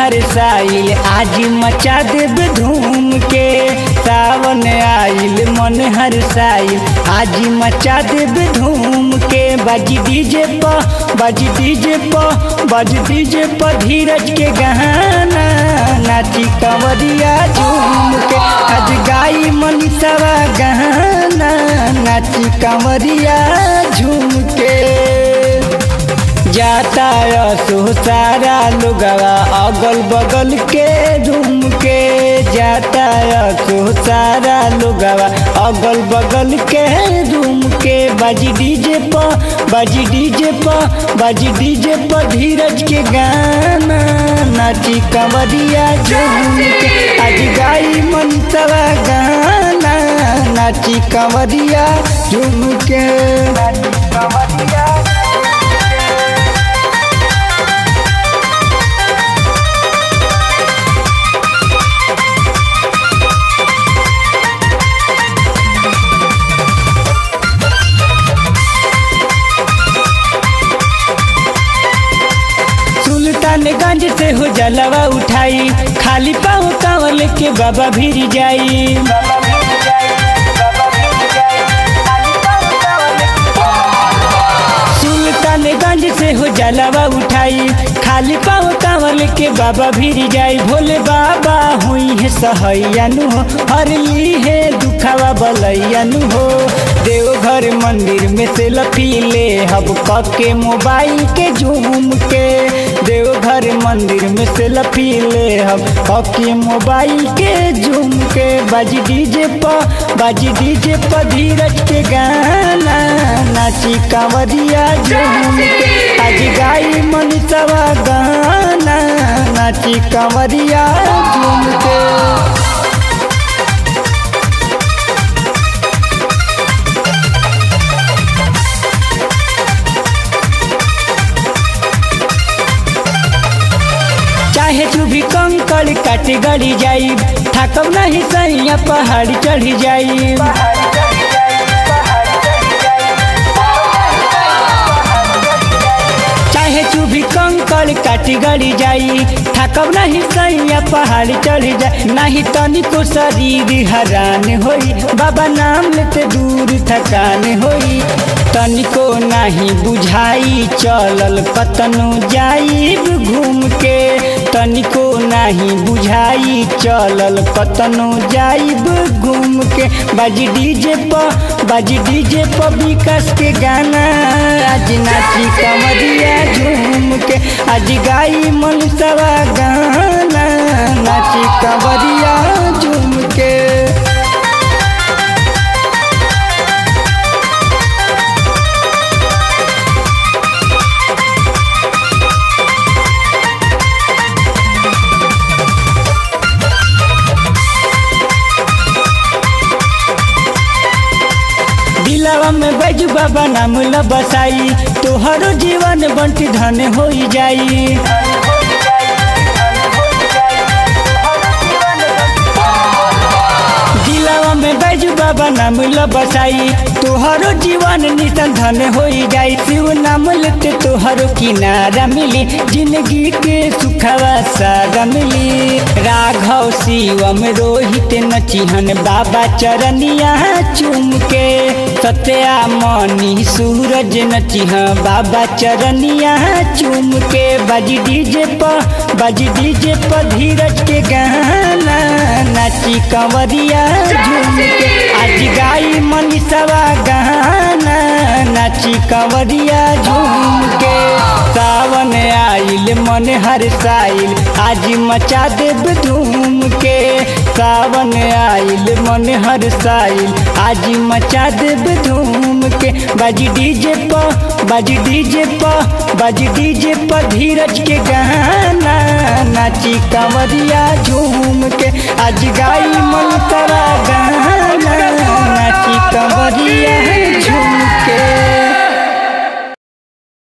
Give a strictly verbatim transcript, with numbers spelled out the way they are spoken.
हर साइल आज मचा देब धूम के। सावन आइल मन हर साइल आज मचा देब धूम के। बाजी डीजे प बाजी डीजे प बाजी डीजे प धीरज के गाना नाची कंवरिया झूम के। आज गाई मनीषवा गाना नाची कंवरिया झूम के। जाता सो सारा लोगवा अगल बगल के झूम के। जाता सो सारा लोगवा अगल बगल के झूम के। बाजी डीजे प बाजी डीजे प बाजी डीजे प धीरज के गाना नाची कंवरिया झूम के। आज गाई मनसवा गाना नाची कंवरिया झूम के। सुल्तानगंज से हो जलवा उठाई खाली पाँव कांवर लेके बाबा भीर जाई। सुल्तानगंज से हो जलवा उठाई खाली पाँव कांवर लेके बाबा भीर जाई। भोले बाबा हुई है सहैयानु हो हर ली है दुखावा बलैयानु हो। देवघर मंदिर में से लफीले हब के मोबाइल के झूम के। देवघर मंदिर में से लफीले हब के मोबाइल के झूम के। बाजी डीजे प बाजी डीजे प धीरज के गाना नाची कंवरिया झूम के। आज गाई मनीषवा गाना नाची कंवरिया झूम के। चाहे तू भी कंकड़ काट गड़ी जाई थकब नहीं सैया पहाड़ चढ़ी जाई। चाहे तू भी कंकड़ काट गड़ी जाई थकब नहीं सैया पहाड़ चढ़ी जाई। नहीं तनिको शरीर हरान होई बाबा नाम लेते दूर थकान होई। तनिको नहीं बुझाई चलल कतनो जाइब घूम के। तनिको नहीं बुझाई चलल कतनो जाइब घूम के। बाजी डीजे प बाजी डीजे प विकास के गाना आज नाची कंवरिया झूम के। आज गाई मनसवा गाना नाची कंवरिया झूम के। दिलवा में बैजू बाबा नाम ल बसाई तोहरो जीवन बंटी धन हो जाई। दिलवा में बैजू बाबा नाम ल बसाई तोहरो जीवन निशन धन हो जाई। शिव नाम लेते तोहरो किनारा मिली जिंदगी के सुखवा सारा मिली। राघव शिवम रोहित नचिहन बाबा चरनिया चूम के। सत्या मनी सूरज नचिह बाबा चरनिया चूम के। बाजी डीजे प बाजी डीजे प धीरज के गाना नाची कंवरिया झूम के। आज गाई मनीषवा गाना नाची कंवरिया झूम के। सावन आइल मन हर साइल आज मचा देब धूम के। सावन आइल मन हर साइल आज मचा देब धूम के। बाजी डीजे प बाजी डीजे प बाजी डीजे प धीरज के गाना नाची कंवरिया झूम के। आज गाई